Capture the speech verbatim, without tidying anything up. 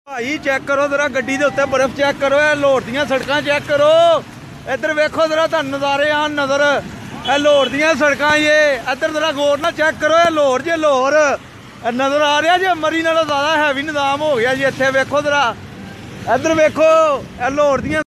भाई चेक करो जरा गड्डी दे उत्ते बर्फ चेक करो लाहौर दियां सड़कां चेक करो इधर वेखो जरा तुहानू नज़ारे आन नज़र ए लाहौर दियां सड़कां ये इधर जरा गौर ना चेक करो ये लाहौर जे लाहौर नज़र आ रहा जे मरी नालों ज़्यादा हैवी निज़ाम हो गया जी इत्थे वेखो जरा इधर वेखो ए लाहौर दियां